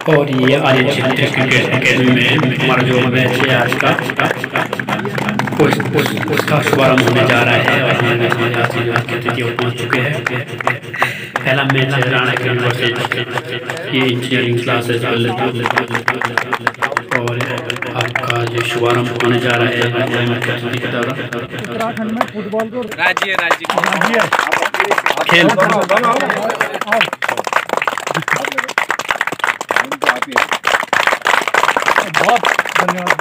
और ये Aryan cricket academy में हमारा जो मैच है आज का उसका शुभारंभ होने जा रहा है और हमारे अतिथि पहुँच चुके हैं। पहला मैच है राणा अकेडमी वर्सेज ये इंजीनियरिंग क्लासेस और आपका जो शुभारंभ होने जा रहा है उत्तराखंड में फुटबॉल को राज्य खेल बहुत धन्यवाद।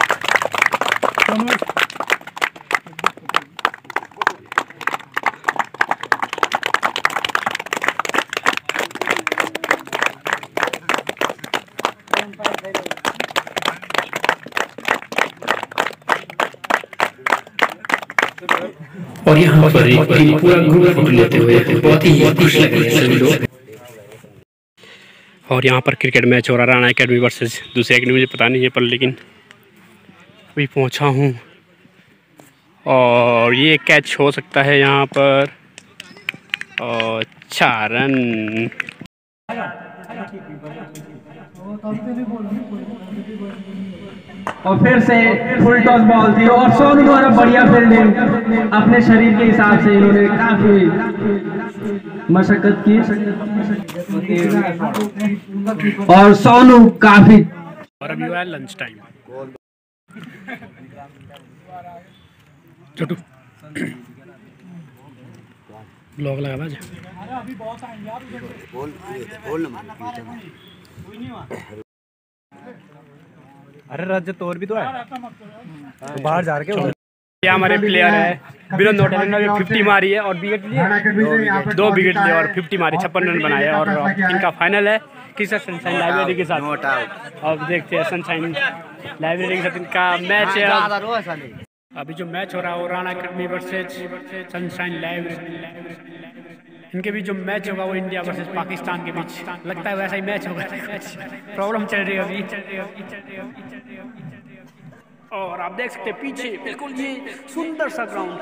और यहाँ पर एक पूरा ग्रुप फोटो लेते हुए बहुत ही खुश लग रहे हैं सभी लोग। और यहाँ पर क्रिकेट मैच हो रहा है राणा अकेडमी वर्सेस दूसरी अकेडमी, मुझे पता नहीं है पर लेकिन अभी पहुँचा हूँ और ये कैच हो सकता है यहाँ पर और 4 रन। और फिर से फुल टॉस बॉल थी और सोनू द्वारा बढ़िया फील्डिंग, अपने शरीर के हिसाब से इन्होंने काफी मशक्कत की और सोनू काफी। और अभी हुआ है लंच टाइम। छोटू ब्लॉग लगा बाज अरे राज्य तोर भी तो है तो बाहर जा रहे। ये हमारे प्लेयर है विनोद नोटा ने 50 मारी है और विकेट लिए 2 विकेट लिए और 50 मारी 56 रन बनाए और इनका फाइनल है किसा सनशाइन लाइब्रेरी के साथ। अब देखते हैं सनशाइन लाइब्रेरी के साथ इनका मैच है। अभी जो मैच हो रहा है वो Rana academy versus sunshine library, इनके बीच जो मैच होगा वो इंडिया वर्सेस पाकिस्तान के बीच लगता है वैसा ही मैच होगा। प्रॉब्लम चल रही है अभी और आप देख सकते हैं पीछे बिल्कुल ये सुंदर सा ग्राउंड।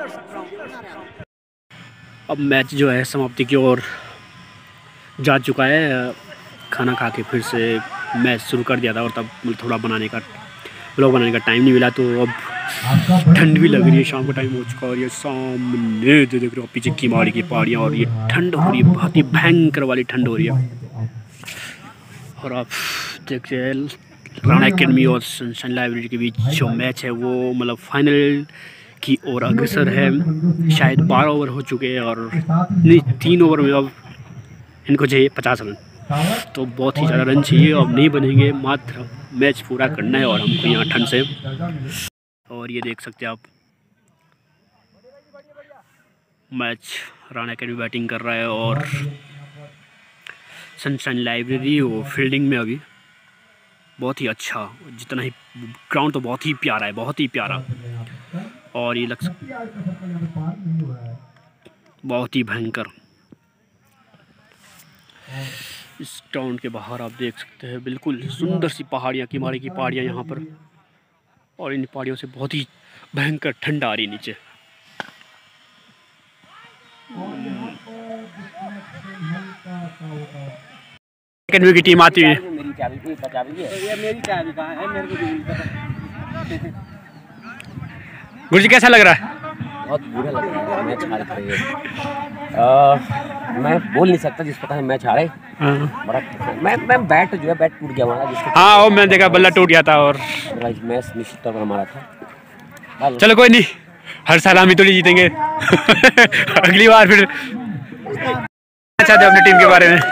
अब मैच जो है समाप्ति की ओर जा चुका है। खाना खा के फिर से मैच शुरू कर दिया था और तब थोड़ा ब्लॉग बनाने का टाइम नहीं मिला, तो अब ठंड भी लग रही है, शाम का टाइम हो चुका है और ये सामने जो देख रहे हो पीछे किमाड़ी की पहाड़ियाँ और ये ठंड हो रही है, बहुत ही भयंकर वाली ठंड हो रही है। और आप देखते हैं राणा अकेडमी और सनशाइन लाइब्रेरी के बीच जो मैच है वो मतलब फाइनल की ओर अग्रसर है। शायद 12 ओवर हो चुके हैं और नहीं 3 ओवर में अब इनको चाहिए 50 रन, तो बहुत ही ज़्यादा रन चाहिए। अब नहीं बनेंगे, मात्र मैच पूरा करना है और हमको यहाँ ठंड से। और ये देख सकते हैं आप मैच राणा अकेडमी बैटिंग कर रहा है और सनशाइन लाइब्रेरी वो फील्डिंग में अभी बहुत ही अच्छा, जितना ही ग्राउंड तो बहुत ही प्यारा है, बहुत ही प्यारा। और ये बहुत ही भयंकर। इस ग्राउंड के बाहर आप देख सकते हैं बिल्कुल सुंदर सी पहाड़ियाँ, किमाड़ी की पहाड़ियाँ यहाँ पर, और इन पहाड़ियों से बहुत ही भयंकर ठंड आ रही है नीचे। अकेडमी की टीम आती है। गुरुजी कैसा लग रहा है? बहुत बुरा लग रहा है, मैच हार गए। मैं बोल नहीं सकता, जिस पता है मैच हारे बड़ा। मैं बैट जो है बैट टूट गया हमारा, जिसको हाँ वो मैंने देखा बल्ला टूट गया था और मैच निश्चित तौर पर हमारा था। चलो कोई नहीं, हर साल हम ही तो नहीं जीतेंगे। अगली बार फिर चाहते अपनी टीम के बारे में।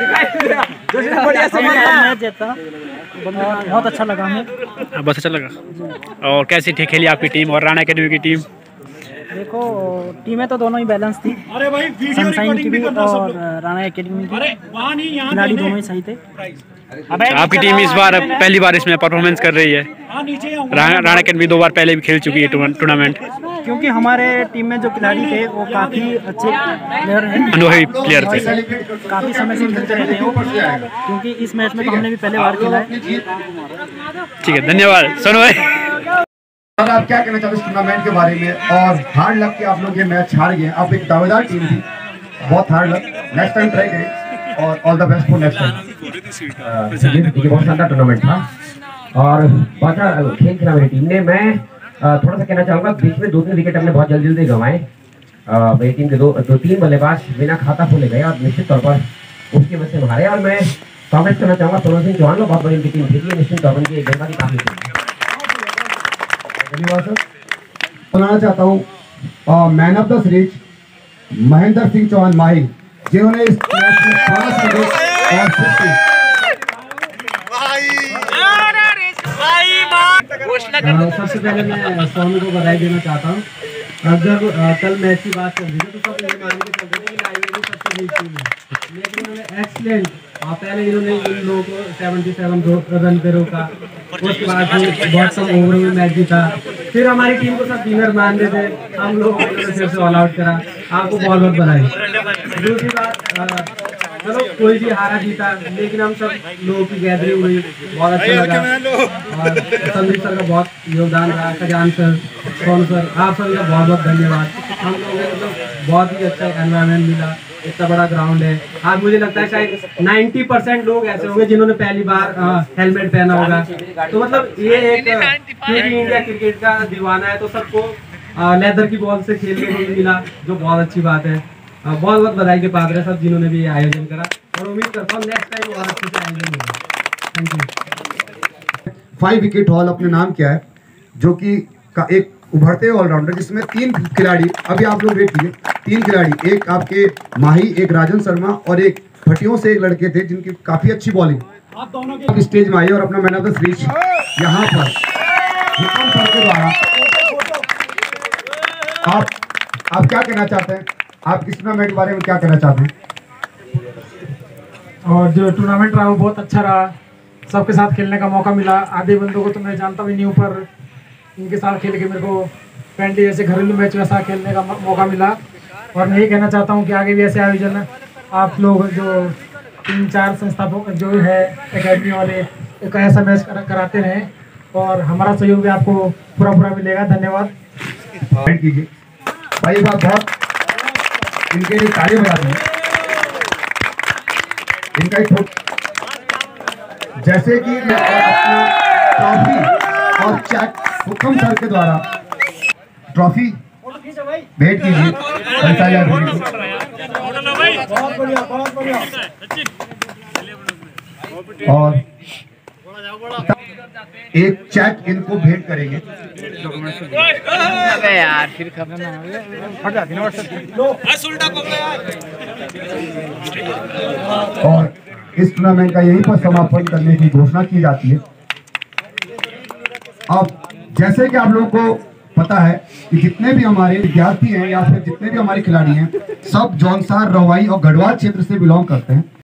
बहुत अच्छा लगा हमें, बहुत अच्छा लगा। और कैसी खेली आपकी टीम और राणा अकेडमी की टीम? देखो टीमें तो दोनों ही बैलेंस थी, सनशाइन की भी और राणा अकेडमी की, खिलाड़ी दोनों ही सही थे। आपकी टीम इस बार पहली बार इसमें परफॉर्मेंस कर रही है। राणा अकेडमी 2 बार पहले भी खेल चुकी है टूर्नामेंट, क्योंकि हमारे टीम में जो खिलाड़ी थे वो काफ़ी अच्छे प्लेयर हैं, अनुभवी प्लेयर थे, काफ़ी समय से खेलते रहते हैं वो, क्योंकि इस मैच में तो हमने भी पहले बार खेला है। ठीक है, धन्यवाद सोनू भाई। सर आप क्या कहना चाहते हैं इस टूर्नामेंट के बारे में? और हार्ड लक के आप लोग ये मैच हार गए, आप एक दावेदार टीम थी, बहुत hard luck, next time try करें। और all the best for next time. ये बहुत शानदार टूर्नामेंट था और बहुत खेल खेला मेरी टीम ने। मैं थोड़ा सा कहना चाहूँगा, बीच में 2-3 विकेट हमने बहुत जल्दी गंवाए। मेरी टीम के 2-3 बल्लेबाज बिना खाता खोले गए और निश्चित तौर पर उसकी वजह से हम हारे। और मैं कांग्रेस करना चाहूँगा सोनू सिंह चौहान को, बहुत बड़ी उनकी टीम थी, निश्चित तौर पर उनकी एक गेंदबाजी काफी धन्यवाद सर। बुलाना चाहता हूँ man of the series Mahendra Singh Chauhan Mahi, जिन्होंने इस मैच में 5 विकेट और 50। सबसे पहले मैं सोनू को बधाई देना चाहता हूँ। जब कल मैच की बात चल रही थी तो सब ये मान के चल रहे थे कि लाइब्रेरी सबसे वीक टीम है, लेकिन उन्होंने एक्सीलेंट पहले इन्होंने इन लोगों को 77 रन पे रोका, उसके बाद बहुत कम ओवर में मैच जीता, फिर हमारी टीम को सब विनर मान रहे थे, हम लोग फिर से ऑल आउट करा। आपको बहुत बहुत बधाई। दूसरी बात, चलो कोई भी हारा जीता, लेकिन हम सब लोगों की गैदरिंग हुई, बहुत अच्छा लगा। और संदीप सर का बहुत योगदान रहा, खजान सर, सोनू सर, आप सभी का बहुत बहुत धन्यवाद। हम लोगों को मतलब बहुत ही अच्छा एनवायरनमेंट मिला, इतना बड़ा ग्राउंड है। आज मुझे लगता है शायद 90% लोग ऐसे होंगे जिन्होंने पहली बार हेलमेट पहना होगा। तो मतलब ये एक इंडिया क्रिकेट का दीवाना है, तो सबको लेदर की बॉल से खेलने को भी मिला, जो बहुत अच्छी बात है। बहुत बहुत बधाई के पात्र है सब जिन्होंने भी ये आयोजन करा, और उम्मीद करता हूँ नेक्स्ट टाइम और अच्छे से आयोजन होगा। Thank you. 5 विकेट हॉल अपने नाम किया है, जो कि का एक उभरते ऑलराउंडर, जिसमें 3 खिलाड़ी, अभी आप लोग वेट कीजिए, 3 खिलाड़ी, एक आपके माही, एक राजन शर्मा और एक भटियों से एक लड़के थे जिनकी काफी अच्छी बॉलिंग। आप दोनों के स्टेज में आइए और अपना मैन ऑफ द सीरीज यहाँ पर विक्रम सर के द्वारा आप क्या कहना चाहते हैं? आप इस टूर्नामेंट के बारे में क्या कहना चाहते हैं? और जो टूर्नामेंट रहा वो बहुत अच्छा रहा, सबके साथ खेलने का मौका मिला। आधे बंदों को तो मैं जानता भी नहीं हूँ, पर इनके साथ खेल के मेरे को फ्रेंडली जैसे घरेलू मैच वैसा खेलने का मौका मिला। और मैं ये कहना चाहता हूँ कि आगे भी ऐसे आयोजन आप लोग जो 3-4 संस्थापक जो है एकेडमी वाले एक ऐसा मैच कराते रहें, और हमारा सहयोग भी आपको पूरा मिलेगा। धन्यवाद। कीजिए भाई, बात बहुत इनके लिए ताली बजा दें। इनका एक जैसे कि अपना ट्रॉफी और चेक हुक्म सर के द्वारा ट्रॉफी भेंट कीजिए। और एक चेक इनको भेंट करेंगे। अबे यार फिर खबर ना फट जाती ना। और इस टूर्नामेंट का यहीं पर समापन करने की घोषणा की जाती है। अब जैसे कि आप लोगों को पता है कि जितने भी हमारे विद्यार्थी हैं या फिर जितने भी हमारे खिलाड़ी हैं, सब जौनसार, रवाई और गढ़वाल क्षेत्र से बिलोंग करते हैं।